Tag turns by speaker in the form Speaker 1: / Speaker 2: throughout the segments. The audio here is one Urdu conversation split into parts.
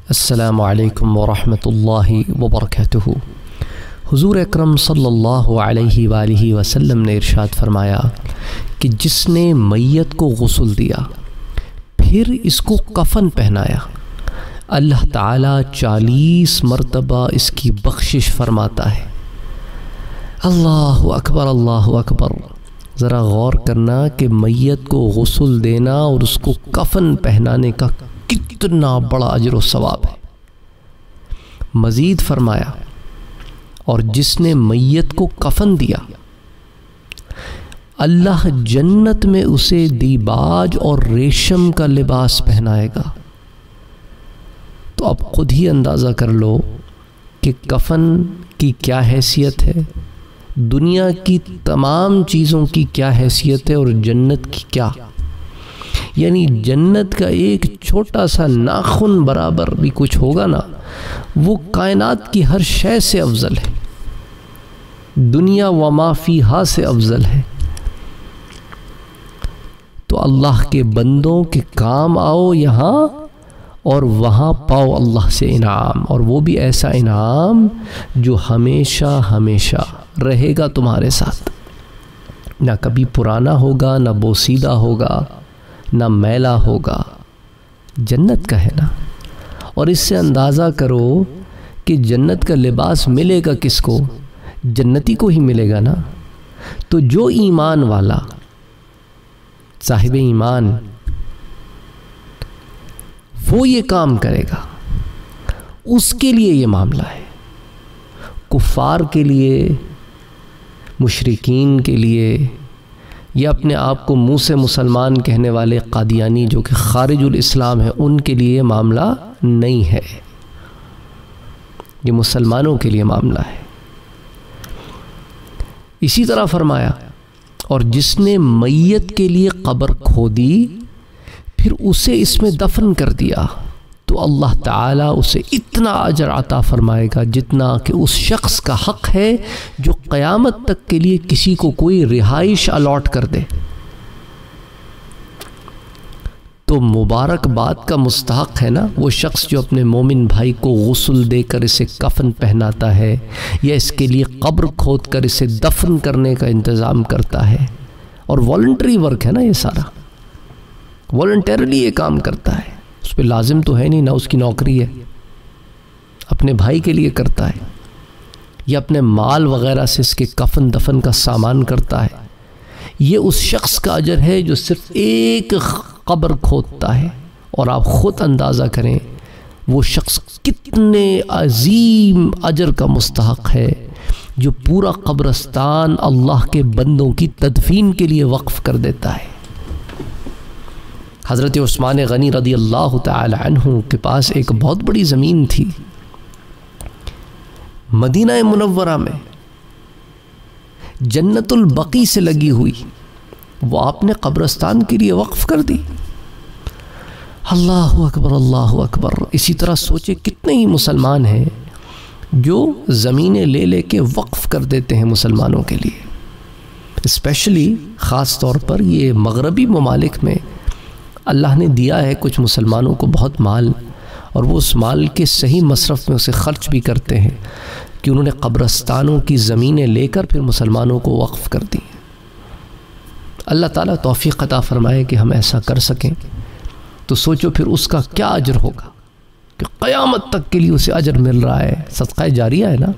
Speaker 1: السلام علیکم ورحمۃ اللہ وبرکاتہ۔ حضور اکرم صلی اللہ علیہ وآلہ وسلم نے ارشاد فرمایا کہ جس نے میت کو غسل دیا پھر اس کو کفن پہنایا، اللہ تعالیٰ 40 مرتبہ اس کی بخشش فرماتا ہے۔ اللہ اکبر، اللہ اکبر۔ ذرا غور کرنا کہ میت کو غسل دینا اور اس کو کفن پہنانے کا کتنا بڑا اجر و ثواب ہے۔ مزید فرمایا، اور جس نے میت کو کفن دیا اللہ جنت میں اسے دیباج اور ریشم کا لباس پہنائے گا۔ تو اب خود ہی اندازہ کر لو کہ کفن کی کیا حیثیت ہے، دنیا کی تمام چیزوں کی کیا حیثیت ہے، اور جنت کی کیا، یعنی جنت کا ایک چھوٹا سا ناخن برابر بھی کچھ ہوگا نا، وہ کائنات کی ہر شے سے افضل ہے، دنیا وما فیہا سے افضل ہے۔ تو اللہ کے بندوں کے کام آؤ یہاں اور وہاں پاؤ اللہ سے انعام، اور وہ بھی ایسا انعام جو ہمیشہ ہمیشہ رہے گا تمہارے ساتھ، نہ کبھی پرانا ہوگا، نہ بوسیدہ ہوگا، نہ میلا ہوگا، جنت کا ہے نا۔ اور اس سے اندازہ کرو کہ جنت کا لباس ملے گا کس کو؟ جنتی کو ہی ملے گا نا۔ تو جو ایمان والا، صاحب ایمان، وہ یہ کام کرے گا، اس کے لیے یہ معاملہ ہے۔ کفار کے لیے، مشرکین کے لیے، یا اپنے آپ کو منہ سے مسلمان کہنے والے قادیانی جو کہ خارج الاسلام ہیں، ان کے لیے معاملہ نہیں ہے، یہ مسلمانوں کے لیے معاملہ ہے۔ اسی طرح فرمایا، اور جس نے میت کے لیے قبر کھودی پھر اسے اس میں دفن کر دیا تو اللہ تعالیٰ اسے اتنا اجر عطا فرمائے گا جتنا کہ اس شخص کا حق ہے جو قیامت تک کے لیے کسی کو کوئی رہائش الاٹ کر دے۔ تو مبارکباد کا مستحق ہے نا وہ شخص جو اپنے مومن بھائی کو غسل دے کر اسے کفن پہناتا ہے، یا اس کے لیے قبر کھود کر اسے دفن کرنے کا انتظام کرتا ہے۔ اور والنٹری ورک ہے نا، یہ سارا والنٹریلی یہ کام کرتا ہے، اس پہ لازم تو ہے نہیں، نہ اس کی نوکری ہے، اپنے بھائی کے لیے کرتا ہے، یا اپنے مال وغیرہ سے اس کے کفن دفن کا سامان کرتا ہے۔ یہ اس شخص کا اجر ہے جو صرف ایک قبر کھودتا ہے، اور آپ خود اندازہ کریں وہ شخص کتنے عظیم اجر کا مستحق ہے جو پورا قبرستان اللہ کے بندوں کی تدفین کے لیے وقف کر دیتا ہے۔ حضرت عثمان غنی رضی اللہ تعالی عنہ کے پاس ایک بہت بڑی زمین تھی مدینہ منورہ میں، جنت البقیع سے لگی ہوئی، وہ آپ نے قبرستان کے لیے وقف کر دی۔ اللہ اکبر، اللہ اکبر۔ اسی طرح سوچے کتنے ہی مسلمان ہیں جو زمینیں لے لے کے وقف کر دیتے ہیں مسلمانوں کے لیے، اسپیشلی خاص طور پر یہ مغربی ممالک میں اللہ نے دیا ہے کچھ مسلمانوں کو بہت مال، اور وہ اس مال کے صحیح مصرف میں اسے خرچ بھی کرتے ہیں کہ انہوں نے قبرستانوں کی زمینیں لے کر پھر مسلمانوں کو وقف کر دی۔ اللہ تعالیٰ توفیق عطا فرمائے کہ ہم ایسا کر سکیں۔ تو سوچو پھر اس کا کیا اجر ہوگا کہ قیامت تک کے لیے اسے اجر مل رہا ہے، صدقہ جاریہ ہے نا۔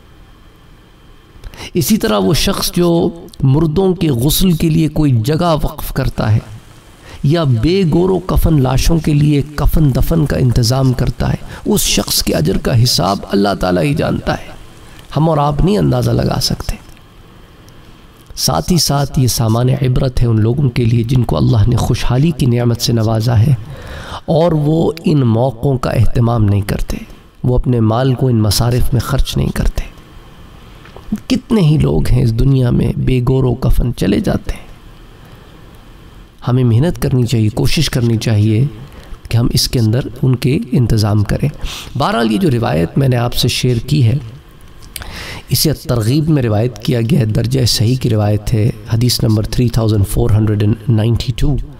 Speaker 1: اسی طرح وہ شخص جو مردوں کے غسل کے لیے کوئی جگہ وقف کرتا ہے، یا بے گور و کفن لاشوں کے لیے کفن دفن کا انتظام کرتا ہے، اس شخص کے اجر کا حساب اللہ تعالیٰ ہی جانتا ہے، ہم اور آپ نہیں اندازہ لگا سکتے۔ ساتھ ہی ساتھ یہ سامان عبرت ہے ان لوگوں کے لیے جن کو اللہ نے خوشحالی کی نعمت سے نوازا ہے، اور وہ ان موقعوں کا اہتمام نہیں کرتے، وہ اپنے مال کو ان مصارف میں خرچ نہیں کرتے۔ کتنے ہی لوگ ہیں اس دنیا میں بے گور و کفن چلے جاتے ہیں۔ ہمیں محنت کرنی چاہیے، کوشش کرنی چاہیے کہ ہم اس کے اندر ان کے انتظام کریں۔ بہرحال یہ جو روایت میں نے آپ سے شیئر کی ہے، اسے ترغیب میں روایت کیا گیا ہے، درجہ صحیح کی روایت ہے، حدیث نمبر 3492،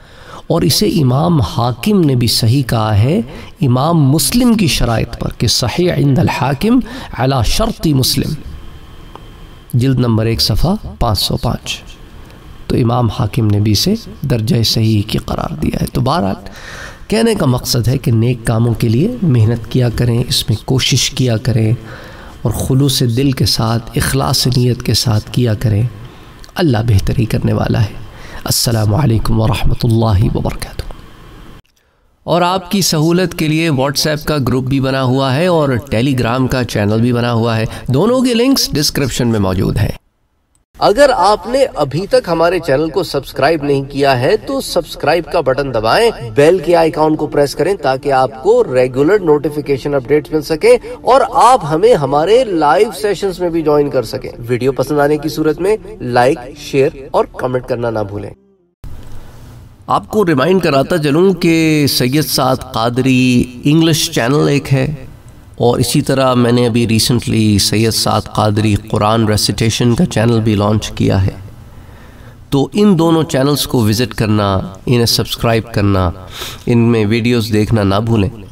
Speaker 1: اور اسے امام حاکم نے بھی صحیح کہا ہے امام مسلم کی شرائط پر کہ صحیح عند الحاکم علی شرط مسلم، جلد نمبر 1 صفحہ 505۔ تو امام حاکم نے بھی اسے درجہ صحیح کی قرار دیا ہے۔ تو بہرحال کہنے کا مقصد ہے کہ نیک کاموں کے لیے محنت کیا کریں، اس میں کوشش کیا کریں اور خلوص دل کے ساتھ، اخلاص نیت کے ساتھ کیا کریں۔ اللہ بہتری کرنے والا ہے۔ السلام علیکم ورحمۃ اللہ وبرکاتہ۔ اور آپ کی سہولت کے لیے واٹس ایپ کا گروپ بھی بنا ہوا ہے اور ٹیلی گرام کا چینل بھی بنا ہوا ہے، دونوں کے لنکس ڈسکرپشن میں موجود ہیں۔ اگر آپ نے ابھی تک ہمارے چینل کو سبسکرائب نہیں کیا ہے تو سبسکرائب کا بٹن دبائیں، بیل کے آئیکن کو پریس کریں تاکہ آپ کو ریگولر نوٹیفیکیشن اپڈیٹس مل سکے اور آپ ہمیں ہمارے لائیو سیشنز میں بھی جوائن کر سکیں۔ ویڈیو پسند آنے کی صورت میں لائک، شیئر اور کمنٹ کرنا نہ بھولیں۔ آپ کو ریمائنڈ کراتا چلوں کہ سید سعد قادری انگلش چینل ایک ہے، اور اسی طرح میں نے ابھی ریسنٹلی سید سعد قادری قرآن ریسیٹیشن کا چینل بھی لانچ کیا ہے۔ تو ان دونوں چینلز کو وزٹ کرنا، انہیں سبسکرائب کرنا، ان میں ویڈیوز دیکھنا نہ بھولیں۔